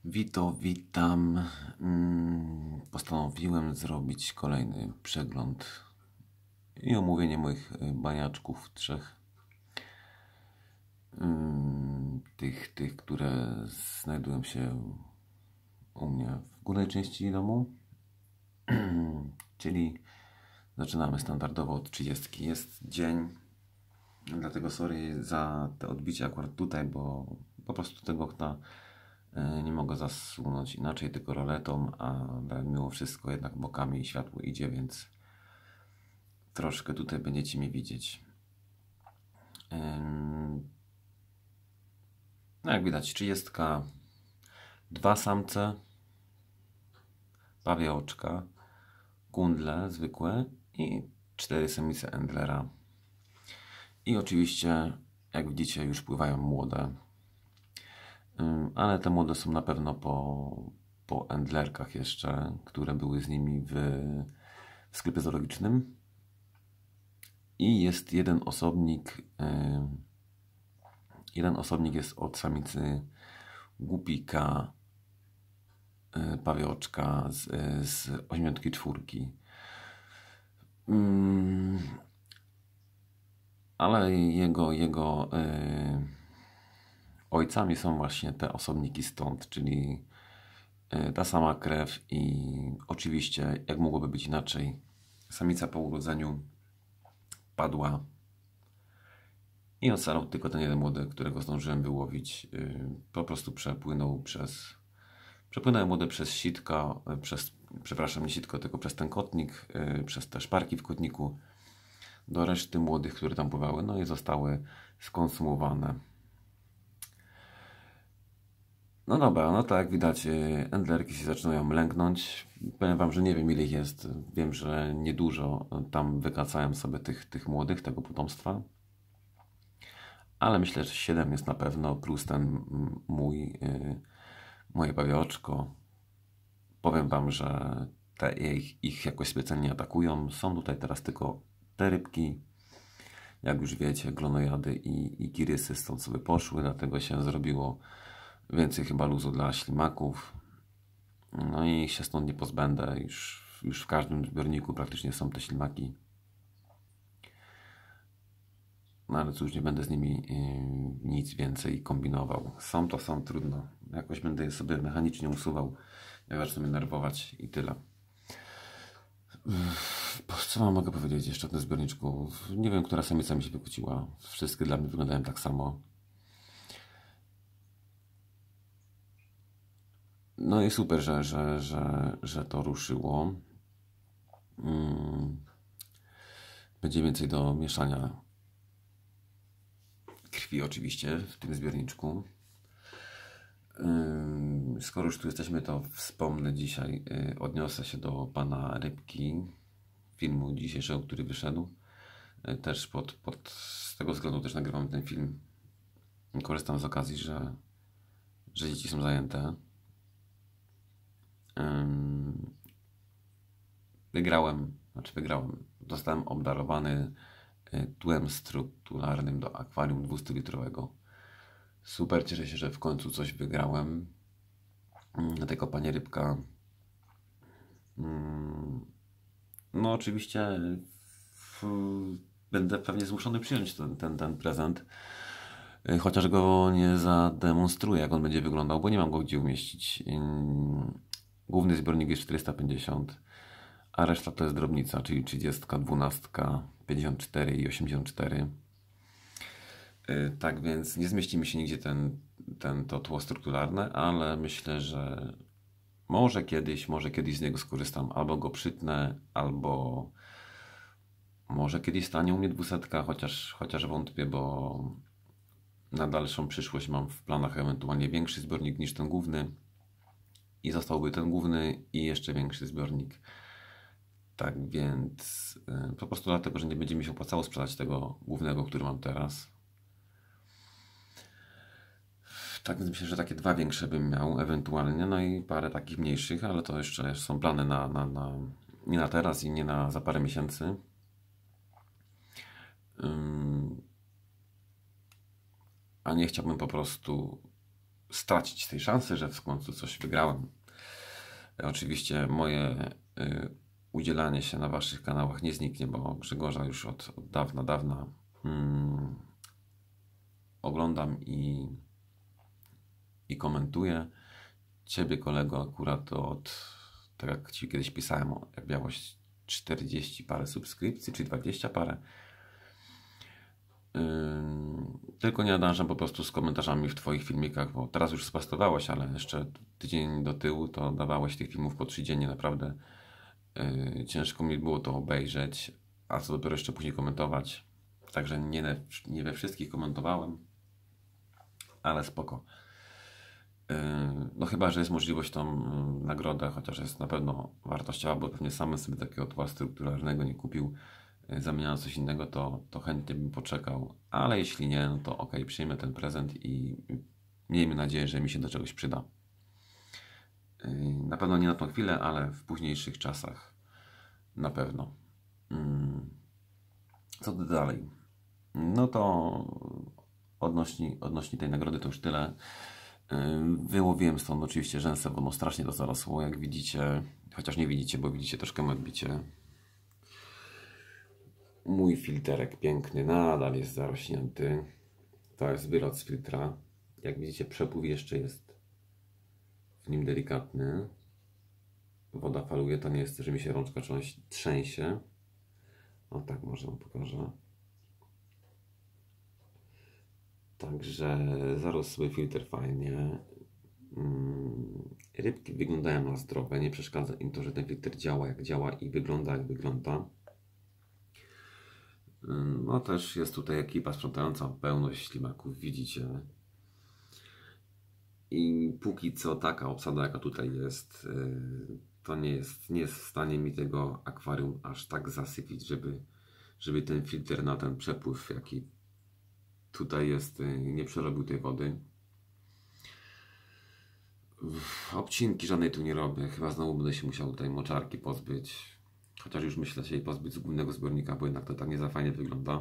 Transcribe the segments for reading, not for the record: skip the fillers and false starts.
Witam. Postanowiłem zrobić kolejny przegląd i omówienie moich baniaczków trzech. Tych, które znajdują się u mnie w górnej części domu. Czyli zaczynamy standardowo od 30. Jest dzień, dlatego sorry za te odbicia akurat tutaj, bo po prostu tego okna nie mogę zasunąć inaczej, tylko roletą, ale mimo wszystko jednak bokami światło idzie, więc troszkę tutaj będziecie mnie widzieć. No jak widać, 30, 2 samce, pawie oczka, kundle zwykłe i 4 samice Endlera. I oczywiście, jak widzicie, już pływają młode. Ale te młode są na pewno po Endlerkach jeszcze, które były z nimi w sklepie zoologicznym. I jest jeden osobnik. Jeden osobnik jest od samicy Głupika, pawioczka z 84. Ale jego ojcami są właśnie te osobniki stąd, czyli ta sama krew i oczywiście, jak mogłoby być inaczej, samica po urodzeniu padła i ocalał tylko ten jeden młody, którego zdążyłem wyłowić. Po prostu przepłynęły młode przez sitka, przepraszam, nie sitko, tylko przez ten kotnik, przez te szparki w kotniku do reszty młodych, które tam pływały, no i zostały skonsumowane. No dobra, no to jak widać, endlerki się zaczynają lęknąć. Powiem wam, że nie wiem ile ich jest. Wiem, że niedużo tam wykacałem sobie tych młodych, tego potomstwa. Ale myślę, że 7 jest na pewno, plus ten moje pawioczko. Powiem wam, że te ich jakoś specjalnie atakują. Są tutaj teraz tylko te rybki. Jak już wiecie, glonojady i kirysy stąd sobie poszły, dlatego się zrobiło więcej chyba luzu dla ślimaków. No i się stąd nie pozbędę. Już w każdym zbiorniku praktycznie są te ślimaki. No ale cóż, nie będę z nimi nic więcej kombinował. Są, trudno. Jakoś będę je sobie mechanicznie usuwał, jak zacznę mnie nerwować i tyle. Co wam mogę powiedzieć jeszcze o tym zbiorniczku? Nie wiem, która samica mi się wykłóciła. Wszystkie dla mnie wyglądają tak samo. No i super, że to ruszyło. Będzie więcej do mieszania krwi oczywiście w tym zbiorniczku. Skoro już tu jesteśmy, to wspomnę dzisiaj, odniosę się do pana Rybki, filmu dzisiejszego, który wyszedł. Też z tego względu też nagrywam ten film. Korzystam z okazji, że dzieci są zajęte. Wygrałem. Zostałem obdarowany tłem strukturalnym do akwarium 200-litrowego. Super, cieszę się, że w końcu coś wygrałem. Dlatego panie Rybka. No oczywiście będę pewnie zmuszony przyjąć ten prezent. Chociaż go nie zademonstruję, jak on będzie wyglądał, bo nie mam go gdzie umieścić. Główny zbiornik jest 450, a reszta to jest drobnica, czyli 30, 12, 54 i 84. Tak więc nie zmieści mi się nigdzie to tło strukturalne, ale myślę, że może kiedyś z niego skorzystam. Albo go przytnę, albo może kiedyś stanie u mnie 200, chociaż wątpię, bo na dalszą przyszłość mam w planach ewentualnie większy zbiornik niż ten główny. I zostałby ten główny i jeszcze większy zbiornik. Tak więc po prostu dlatego, że nie będzie mi się opłacało sprzedać tego głównego, który mam teraz. Tak więc myślę, że takie 2 większe bym miał ewentualnie, no i parę takich mniejszych, ale to jeszcze są plany nie na teraz i nie za parę miesięcy. A nie chciałbym po prostu stracić tej szansy, że w końcu coś wygrałem. Oczywiście moje udzielanie się na Waszych kanałach nie zniknie, bo Grzegorza już od dawna oglądam i komentuję. Ciebie, kolego, akurat tak jak Ci kiedyś pisałem, jak miałeś 40 parę subskrypcji, czy 20 parę. Tylko nie nadążam po prostu z komentarzami w Twoich filmikach, bo teraz już spastowałeś, ale jeszcze tydzień do tyłu to dawałeś tych filmów po 3 dziennie, naprawdę ciężko mi było to obejrzeć, a co dopiero jeszcze później komentować. Także nie we wszystkich komentowałem, ale spoko. No chyba, że jest możliwość tą nagrodę, chociaż jest na pewno wartościowa, bo pewnie sam sobie takiego tła strukturalnego nie kupił, zamieniając coś innego, to chętnie bym poczekał, ale jeśli nie, no to ok, przyjmę ten prezent i miejmy nadzieję, że mi się do czegoś przyda. Na pewno nie na tą chwilę, ale w późniejszych czasach na pewno. Co dalej? No to odnośnie tej nagrody to już tyle. Wyłowiłem stąd oczywiście rzęsę, bo no strasznie to zarosło, jak widzicie, chociaż nie widzicie, bo widzicie troszkę me odbicie. Mój filterek piękny nadal jest zarośnięty. To jest wylot z filtra. Jak widzicie, przepływ jeszcze jest w nim delikatny. Woda faluje, to nie jest, że mi się rączka trzęsie. O tak, może wam pokażę. Także zarósł sobie filtr fajnie. Rybki wyglądają na zdrowe. Nie przeszkadza im to, że ten filtr działa jak działa i wygląda jak wygląda. No też jest tutaj ekipa sprzątająca, pełność ślimaków, widzicie. I póki co taka obsada, jaka tutaj jest, to nie jest w stanie mi tego akwarium aż tak zasypić, żeby ten filtr na ten przepływ, jaki tutaj jest, nie przerobił tej wody. Obcinki żadnej tu nie robię. Chyba znowu będę się musiał tej moczarki pozbyć. Chociaż już myślę się jej pozbyć z głównego zbiornika, bo jednak to tak nie za fajnie wygląda.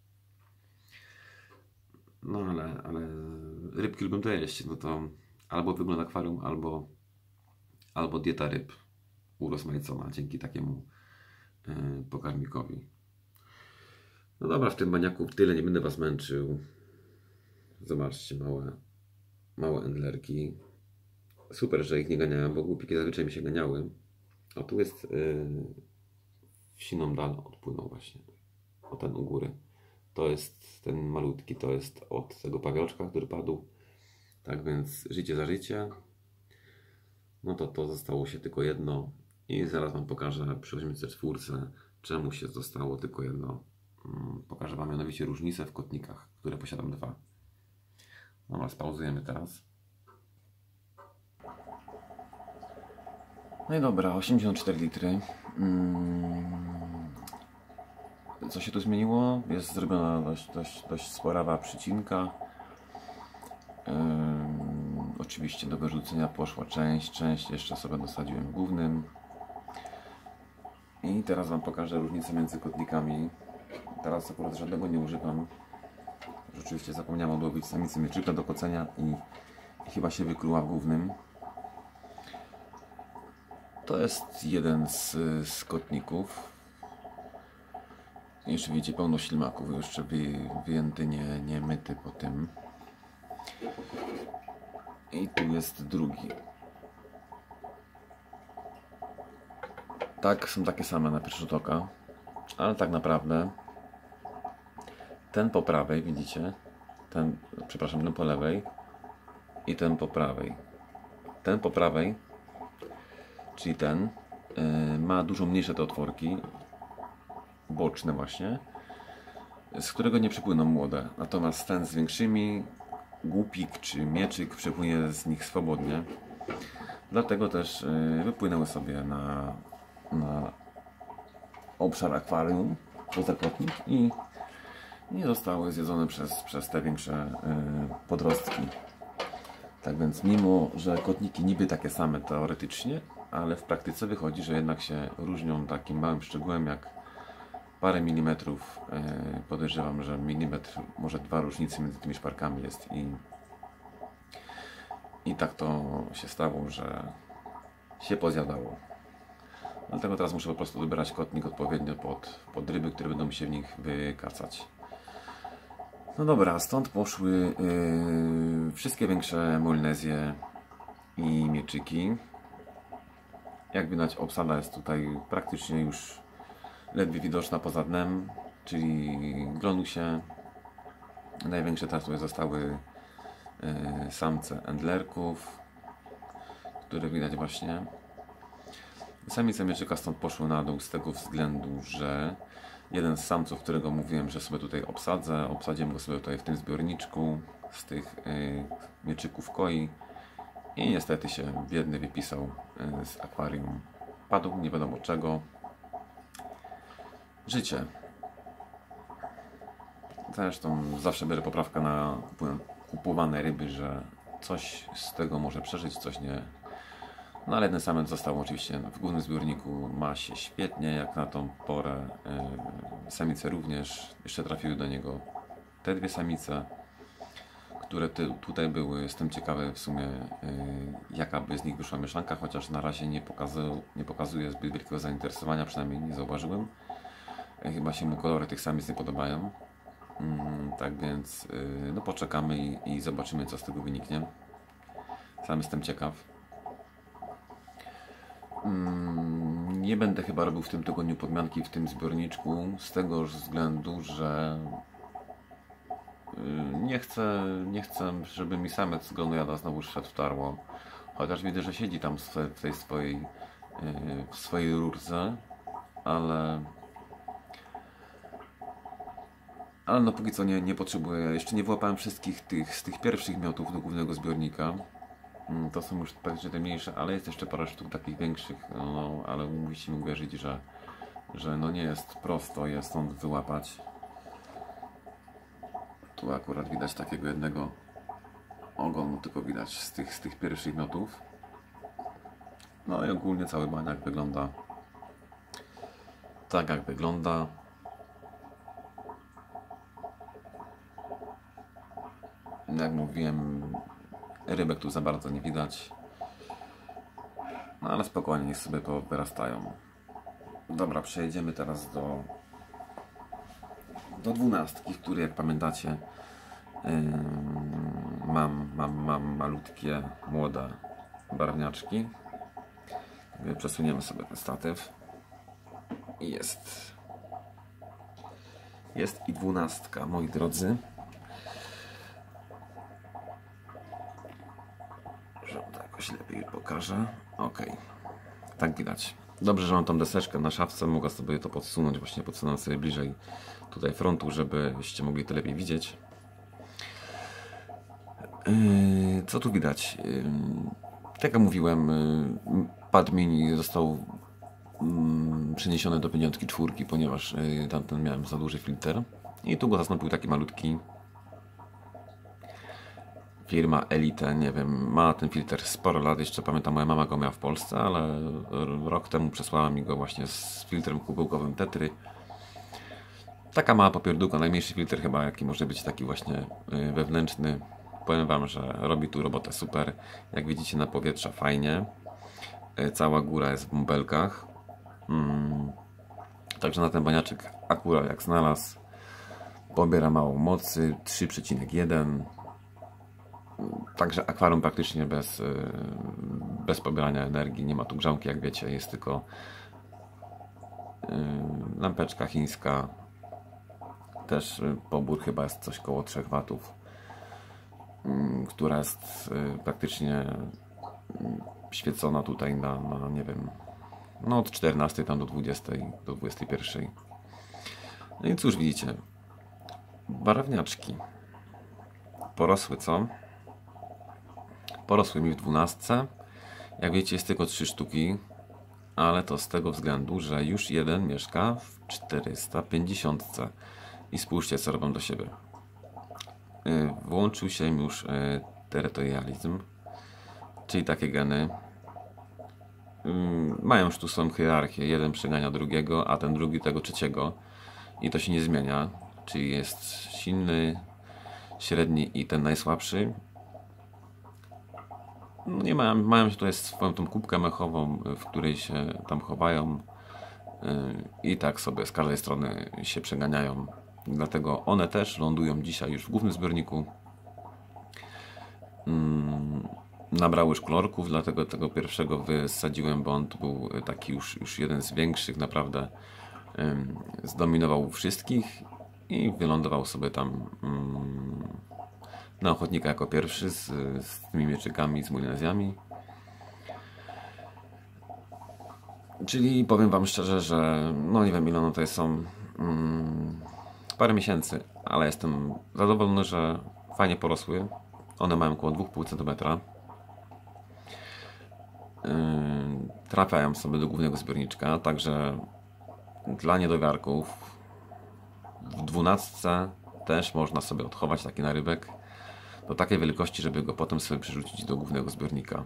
No ale rybki lubią to jeść. No to albo wygląda akwarium, albo dieta ryb urozmaicona dzięki takiemu pokarmikowi. No dobra, w tym baniaku tyle, nie będę Was męczył. Zobaczcie, małe endlerki. Super, że ich nie ganiałem, bo głupiki zazwyczaj mi się ganiały. A tu jest w siną dal odpłynął właśnie. O ten u góry. To jest ten malutki, to jest od tego pawioczka, który padł. Tak więc życie za życie. No to zostało się tylko jedno. I zaraz Wam pokażę przy 804, czemu się zostało tylko jedno. Pokażę Wam mianowicie różnicę w kotnikach, które posiadam 2. Dobra, spauzujemy teraz. No i dobra, 84 litry. Co się tu zmieniło? Jest zrobiona dość sporawa przycinka. Oczywiście do wyrzucenia poszła część jeszcze sobie dosadziłem głównym. I teraz Wam pokażę różnicę między kotnikami. Teraz akurat żadnego nie używam. Rzeczywiście zapomniałem odłowić samicy mieczyka do kocenia i chyba się wykluła w głównym. To jest jeden z kotników. Jeszcze widzicie pełno ślimaków, jeszcze wyjęty, nie myty po tym. I tu jest drugi. Tak, są takie same na pierwszy rzut oka, ale tak naprawdę ten po prawej, widzicie? Ten po lewej i ten po prawej. Ten po prawej, czyli ten, ma dużo mniejsze te otworki, boczne właśnie, z którego nie przepłyną młode. Natomiast ten z większymi, głupik czy mieczyk, przepłynie z nich swobodnie. Dlatego też wypłynęły sobie na obszar akwarium, poza kotnik i nie zostały zjedzone przez te większe podrostki. Tak więc mimo, że kotniki niby takie same teoretycznie, ale w praktyce wychodzi, że jednak się różnią takim małym szczegółem jak parę milimetrów. Podejrzewam, że milimetr, może 2 różnicy między tymi szparkami jest I tak to się stało, że się pozjadało. Dlatego teraz muszę po prostu dobierać kotnik odpowiednio pod ryby, które będą mi się w nich wykacać. No dobra, stąd poszły wszystkie większe molnezje i mieczyki. Jak widać, obsada jest tutaj praktycznie już ledwie widoczna poza dnem, czyli glonusie. Największe teraz tutaj zostały samce endlerków, które widać właśnie. Samice mieczyka stąd poszły na dół z tego względu, że jeden z samców, którego mówiłem, że sobie tutaj obsadzę, obsadziłem go sobie tutaj w tym zbiorniczku z tych mieczyków koi i niestety się biedny wypisał z akwarium. Padł nie wiadomo czego. Życie. Zresztą zawsze biorę poprawkę na kupowane ryby, że coś z tego może przeżyć, coś nie. No ale jeden samiec został oczywiście w głównym zbiorniku, ma się świetnie jak na tą porę. Samice również, jeszcze trafiły do niego te dwie samice, które tutaj były. Jestem ciekawy w sumie jaka by z nich wyszła mieszanka, chociaż na razie nie pokazuje zbyt wielkiego zainteresowania, przynajmniej nie zauważyłem. Chyba się mu kolory tych samic nie podobają. Tak więc no poczekamy i zobaczymy co z tego wyniknie. Sam jestem ciekaw. Nie będę chyba robił w tym tygodniu podmianki w tym zbiorniczku z tego względu, że nie chcę, żeby mi samiec glonojada znowu szedł w tarło. Chociaż widzę, że siedzi tam w tej swojej rurce, ale no póki co nie potrzebuję. Jeszcze nie wyłapałem wszystkich z tych pierwszych miotów do głównego zbiornika. To są już praktycznie te mniejsze, ale jest jeszcze parę sztuk takich większych, no, ale musicie mi uwierzyć, że no nie jest prosto je stąd wyłapać. Tu akurat widać takiego jednego ogonu, tylko widać z tych pierwszych miotów. No i ogólnie cały baniak wygląda tak jak wygląda. Jak mówiłem, rybek tu za bardzo nie widać. No ale spokojnie, niech sobie wyrastają. Dobra, przejdziemy teraz do 12, który jak pamiętacie mam malutkie, młode barwniaczki. Przesuniemy sobie ten statyw. I jest i 12, moi drodzy. Że to jakoś lepiej pokażę. Ok, tak widać. Dobrze, że mam tą deseczkę na szafce, mogę sobie to podsunąć, właśnie podsunąć sobie bliżej tutaj frontu, żebyście mogli to lepiej widzieć. Co tu widać? Tak jak mówiłem, pad mini został przeniesiony do 54, ponieważ tamten miałem za duży filtr i tu go zastąpił taki malutki. Firma Elite, nie wiem, ma ten filtr sporo lat, jeszcze pamiętam, moja mama go miała w Polsce, ale rok temu przesłała mi go właśnie z filtrem kubełkowym Tetry. Taka mała popierdółka, najmniejszy filtr chyba jaki może być, taki właśnie wewnętrzny. Powiem wam, że robi tu robotę super. Jak widzicie, na powietrza fajnie. Cała góra jest w bąbelkach. Także na ten baniaczek akurat jak znalazł, pobiera mało mocy, 3,1. Także akwarium praktycznie bez pobierania energii, nie ma tu grzałki, jak wiecie, jest tylko lampeczka chińska, też pobór chyba jest coś koło 3 W, która jest praktycznie świecona tutaj na nie wiem, no od 14 tam do 20, do 21. No i cóż widzicie, barewniaczki porosły, co? Porosły mi w 12. Jak wiecie, jest tylko 3 sztuki, ale to z tego względu, że już jeden mieszka w 450. I spójrzcie, co robią do siebie. Włączył się już terytorializm, czyli takie geny. Mają już tu swoją hierarchię. Jeden przegania drugiego, a ten drugi tego trzeciego. I to się nie zmienia. Czyli jest silny, średni i ten najsłabszy. no nie mają tutaj swoją tą kubkę mechową, w której się tam chowają i tak sobie z każdej strony się przeganiają. Dlatego one też lądują dzisiaj już w głównym zbiorniku. Nabrały już kolorków, dlatego tego pierwszego wysadziłem, bo on to był taki już jeden z większych, naprawdę zdominował wszystkich i wylądował sobie tam na ochotnika jako pierwszy z tymi mieczykami, z Molinezjami. Czyli powiem wam szczerze, że no nie wiem ile one tutaj są, parę miesięcy, ale jestem zadowolony, że fajnie porosły. One mają około 2,5 cm. Trafiają sobie do głównego zbiorniczka, także dla niedowiarków w 12 też można sobie odchować taki narybek do takiej wielkości, żeby go potem sobie przerzucić do głównego zbiornika.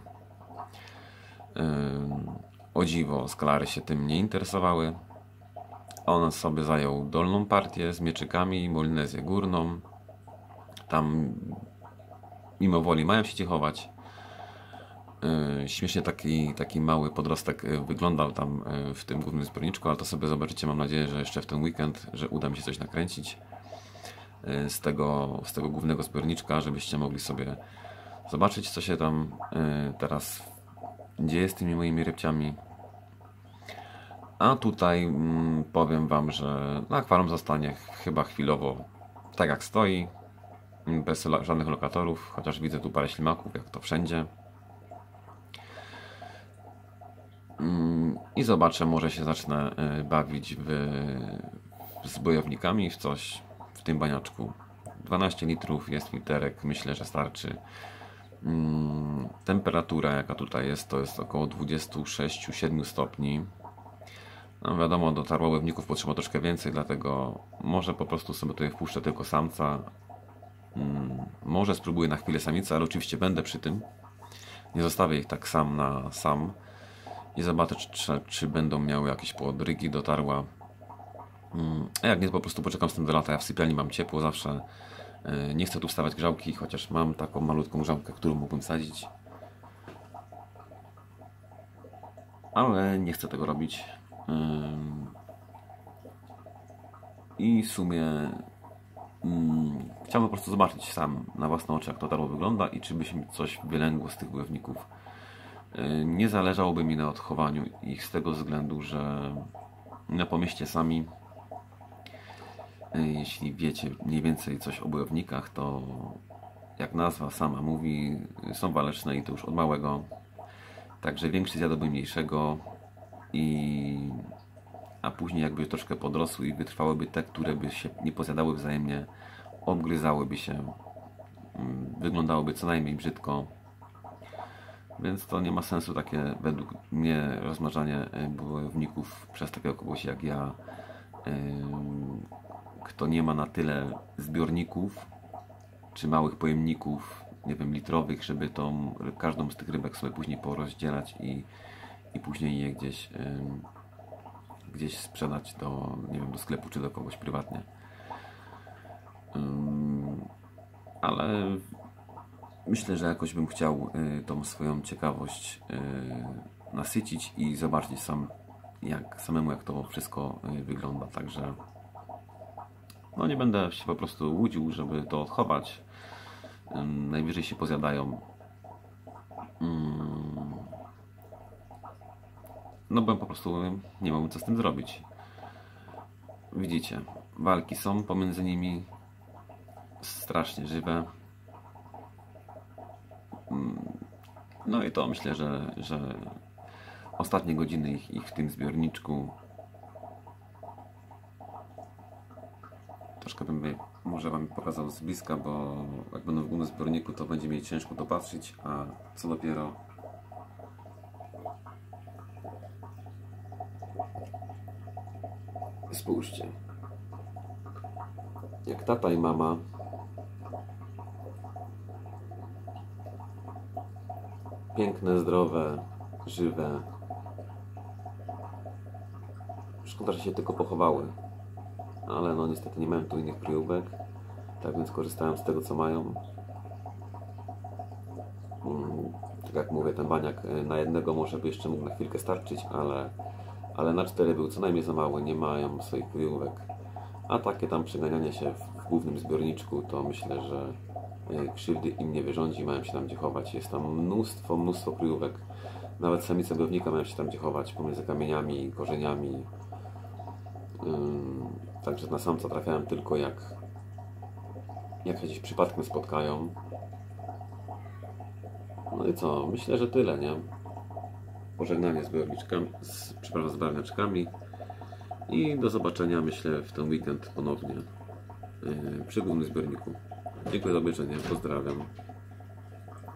O dziwo, skalary się tym nie interesowały. On sobie zajął dolną partię z mieczykami, Molinezję górną. Tam mimo woli mają się gdzie chować. Śmiesznie taki mały podrostek wyglądał tam w tym głównym zbiorniczku, ale to sobie zobaczycie, mam nadzieję, że jeszcze w ten weekend, że uda mi się coś nakręcić z tego głównego zbiorniczka, żebyście mogli sobie zobaczyć, co się tam teraz dzieje z tymi moimi rybciami. A tutaj powiem wam, że akwarium zostanie chyba chwilowo tak jak stoi, bez żadnych lokatorów, chociaż widzę tu parę ślimaków, jak to wszędzie. I zobaczę, może się zacznę bawić z bojownikami w coś w tym baniaczku. 12 litrów jest literek, myślę, że starczy. Temperatura jaka tutaj jest, to jest około 26-7 stopni. No wiadomo, do tarłowników potrzeba troszkę więcej, dlatego może po prostu sobie tutaj wpuszczę tylko samca. Może spróbuję na chwilę samicę, ale oczywiście będę przy tym. Nie zostawię ich tak sam na sam. I zobaczę, czy będą miały jakieś podrygi do tarła. A jak nie, to po prostu poczekam z tym do lata. Ja w sypialni mam ciepło zawsze. Nie chcę tu wstawiać grzałki, chociaż mam taką malutką grzałkę, którą mógłbym sadzić. Ale nie chcę tego robić. I w sumie chciałbym po prostu zobaczyć sam na własne oczy, jak to tarło wygląda i czy by się coś wylęgło z tych bojowników. Nie zależałoby mi na odchowaniu ich z tego względu, że pomyślcie sami, jeśli wiecie mniej więcej coś o bojownikach, to jak nazwa sama mówi, są waleczne i to już od małego. Także większy zjadłby mniejszego, a później jakby troszkę podrosły i wytrwałyby te, które by się nie pozjadały wzajemnie, obgryzałyby się, wyglądałyby co najmniej brzydko. Więc to nie ma sensu takie, według mnie, rozmnażanie bojowników przez takiego kogoś jak ja, kto nie ma na tyle zbiorników czy małych pojemników, nie wiem, litrowych, żeby każdą z tych rybek sobie później porozdzielać i później je gdzieś sprzedać nie wiem, do sklepu czy do kogoś prywatnie. Ale myślę, że jakoś bym chciał tą swoją ciekawość nasycić i zobaczyć samemu jak to wszystko wygląda. Także no nie będę się po prostu łudził, żeby to odchować. Najwyżej się pozjadają. No bo po prostu nie mam co z tym zrobić. Widzicie, walki są pomiędzy nimi strasznie żywe. No i to myślę, że ostatnie godziny ich w tym zbiorniczku. Troszkę bym może wam pokazał z bliska, bo jak będą w głównym zbiorniku, to będzie mi ciężko dopatrzyć, a co dopiero spójrzcie, jak tata i mama piękne, zdrowe, żywe. Szkoda, że się tylko pochowały, ale no niestety nie mają tu innych kryjówek, tak więc korzystałem z tego, co mają. Tak jak mówię, ten baniak na jednego może by jeszcze mógł na chwilkę starczyć, ale na 4 był co najmniej za mały, nie mają swoich kryjówek. A takie tam przeganianie się w głównym zbiorniczku, to myślę, że krzywdy im nie wyrządzi, mają się tam gdzie chować. Jest tam mnóstwo kryjówek. Nawet samice bojownika mają się tam gdzie chować, pomiędzy kamieniami, korzeniami. Także na samca trafiałem tylko jak gdzieś przypadkiem spotkają. No i co? Myślę, że tyle, nie? Pożegnanie z bojowniczkami, z barwniaczkami i do zobaczenia, myślę, w ten weekend ponownie przy głównym zbiorniku. Dziękuję za obejrzenie, pozdrawiam.